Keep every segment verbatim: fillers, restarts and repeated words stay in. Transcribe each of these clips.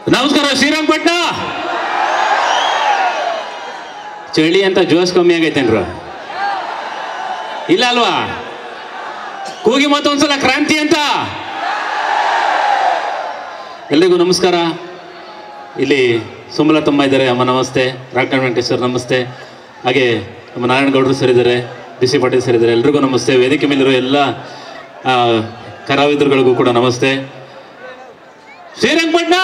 ನಮಸ್ಕಾರ ಶ್ರೀರಂಗಪಟ್ಟಣ. ಚಳಿ ಅಂತ ಜೋಶ್ ಕಮ್ಮಿ ಆಗೈತೇನ್ರ? ಇಲ್ಲ ಅಲ್ವಾ? ಕೂಗಿ ಮತ್ತೊಂದ್ಸಲ ಕ್ರಾಂತಿ ಅಂತ. ಎಲ್ರಿಗೂ ನಮಸ್ಕಾರ. ಇಲ್ಲಿ ಸುಮಲತಮ್ಮ ಇದ್ದಾರೆ, ಅಮ್ಮ ನಮಸ್ತೆ. ರಾಕಣ್ಣ ವೆಂಕಟೇಶ್ವರ ನಮಸ್ತೆ. ಹಾಗೆ ನಮ್ಮ ನಾರಾಯಣಗೌಡರು ಸರ್ ಇದ್ದಾರೆ, ಡಿ ಸಿ ಪಾಟೀಲ್ ಸರ್ ಇದ್ದಾರೆ. ಎಲ್ರಿಗೂ ನಮಸ್ತೆ. ವೇದಿಕೆ ಮೇಲಿರೋ ಎಲ್ಲ ಕಲಾವಿದರುಗಳಿಗೂ ಕೂಡ ನಮಸ್ತೆ. ಶ್ರೀರಂಗಪಟ್ಟಣ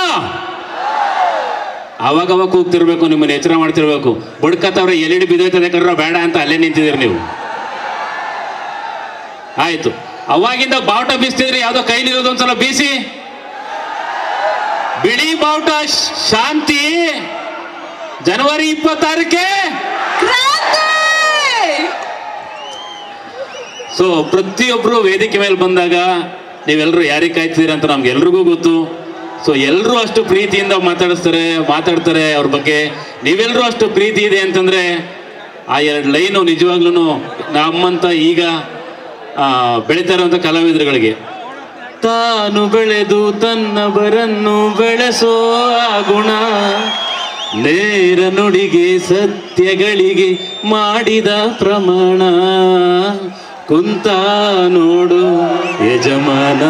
ಅವಾಗವಾಗ ಕೂಗ್ತಿರ್ಬೇಕು, ನಿಮ್ಮನ್ನು ಎಚ್ಚರ ಮಾಡ್ತಿರ್ಬೇಕು. ಬಡ್ಕತ್ತವ್ರೆ ಎಲ್ ಇ ಡಿ ಬಿದ್ದೋಯ್ತದೆ ಕರ್ರ ಬೇಡ ಅಂತ ಅಲ್ಲೇ ನಿಂತಿದ್ದೀರಿ ನೀವು. ಆಯ್ತು, ಅವಾಗಿಂದ ಬಾವುಟ ಬೀಸ್ತಿದ್ರಿ, ಯಾವುದೋ ಕೈಲಿರೋದು ಒಂದ್ಸಲ ಬೀಸಿ. ಬಿಳಿ ಬಾವುಟ ಶಾಂತಿ ಜನವರಿ ಇಪ್ಪತ್ತಾರಕ್ಕೆ. ಸೊ ಪ್ರತಿಯೊಬ್ರು ವೇದಿಕೆ ಮೇಲೆ ಬಂದಾಗ ನೀವೆಲ್ಲರೂ ಯಾರಿಗೆ ಕಾಯ್ತಿದ್ದೀರ ಅಂತ ನಮ್ಗೆಲ್ರಿಗೂ ಗೊತ್ತು. ಸೊ ಎಲ್ಲರೂ ಅಷ್ಟು ಪ್ರೀತಿಯಿಂದ ಮಾತಾಡಿಸ್ತಾರೆ ಮಾತಾಡ್ತಾರೆ ಅವ್ರ ಬಗ್ಗೆ. ನೀವೆಲ್ಲರೂ ಅಷ್ಟು ಪ್ರೀತಿ ಇದೆ ಅಂತಂದ್ರೆ ಆ ಎರಡು ಲೈನು ನಿಜವಾಗ್ಲೂ ನಮ್ಮಂತ ಈಗ ಬೆಳೀತಾ ಇರುವಂಥ ಕಲಾವಿದರುಗಳಿಗೆ, ತಾನು ಬೆಳೆದು ತನ್ನವರನ್ನು ಬೆಳೆಸೋ ಆ ಗುಣ, ನೇರ ನುಡಿಗೆ ಸತ್ಯಗಳಿಗೆ ಮಾಡಿದ ಪ್ರಮಾಣ, ಕುಂತ ನೋಡು ಯಜಮಾನ.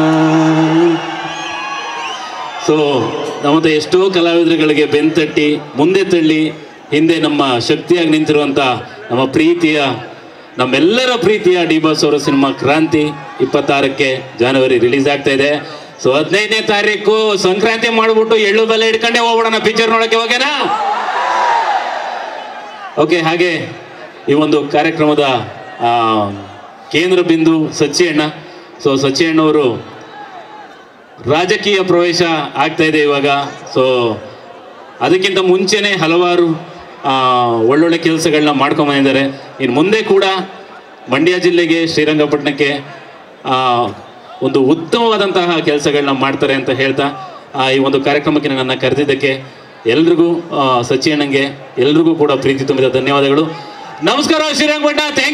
ಸೊ ನಮ್ಮಂತ ಎಷ್ಟೋ ಕಲಾವಿದರುಗಳಿಗೆ ಬೆನ್ತಟ್ಟಿ ಮುಂದೆ ತಳ್ಳಿ ಹಿಂದೆ ನಮ್ಮ ಶಕ್ತಿಯಾಗಿ ನಿಂತಿರುವಂಥ ನಮ್ಮ ಪ್ರೀತಿಯ ನಮ್ಮೆಲ್ಲರ ಪ್ರೀತಿಯ ಡಿ ಬಾಸ್ ಅವರ ಸಿನಿಮಾ ಕ್ರಾಂತಿ ಇಪ್ಪತ್ತಾರಕ್ಕೆ ಜನವರಿ ರಿಲೀಸ್ ಆಗ್ತಾ ಇದೆ. ಸೊ ಹದಿನೈದನೇ ತಾರೀಕು ಸಂಕ್ರಾಂತಿ ಮಾಡ್ಬಿಟ್ಟು ಎಳ್ಳು ಬೆಲೆ ಹಿಡ್ಕೊಂಡೇ ಹೋಗ್ಬಿಡೋಣ ಪಿಕ್ಚರ್ ನೋಡಕ್ಕೆ, ಹೋಗೇನಾ? ಓಕೆ. ಹಾಗೆ ಈ ಒಂದು ಕಾರ್ಯಕ್ರಮದ ಕೇಂದ್ರ ಬಿಂದು ಸಚ್ಚಿ ಅಣ್ಣ. ಸೊ ಸಚ್ಚಿ ಅಣ್ಣವರು ರಾಜಕೀಯ ಪ್ರವೇಶ ಆಗ್ತಾ ಇದೆ ಇವಾಗ. ಸೊ ಅದಕ್ಕಿಂತ ಮುಂಚೆನೆ ಹಲವಾರು ಒಳ್ಳೊಳ್ಳೆ ಕೆಲಸಗಳನ್ನ ಮಾಡ್ಕೊಂಬಂದಿದ್ದಾರೆ. ಇನ್ನು ಮುಂದೆ ಕೂಡ ಮಂಡ್ಯ ಜಿಲ್ಲೆಗೆ, ಶ್ರೀರಂಗಪಟ್ಟಣಕ್ಕೆ ಒಂದು ಉತ್ತಮವಾದಂತಹ ಕೆಲಸಗಳನ್ನ ಮಾಡ್ತಾರೆ ಅಂತ ಹೇಳ್ತಾ ಈ ಒಂದು ಕಾರ್ಯಕ್ರಮಕ್ಕೆ ನನ್ನ ಕರೆದಿದ್ದಕ್ಕೆ ಎಲ್ರಿಗೂ ಸಚ್ಚಿ ಅಣ್ಣಂಗೆ ಎಲ್ರಿಗೂ ಕೂಡ ಪ್ರೀತಿ ತುಂಬಿದ ಧನ್ಯವಾದಗಳು. ನಮಸ್ಕಾರ ಶ್ರೀರಂಗಪಟ್ಟಣ.